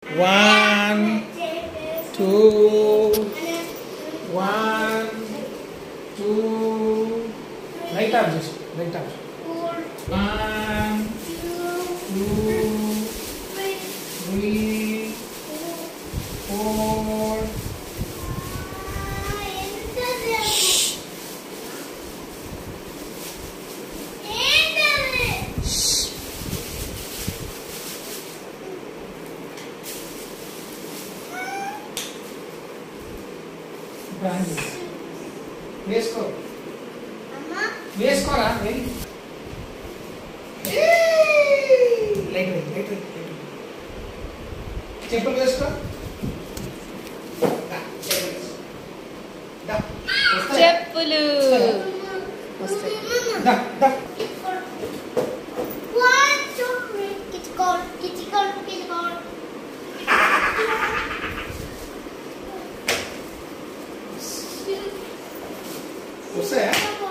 1 2 1 2 right arm just right arm 1 2 3 4 వేసుకో వేసుకోరా చెప్పులు వేసుకో చెప్పులు వస్తాయా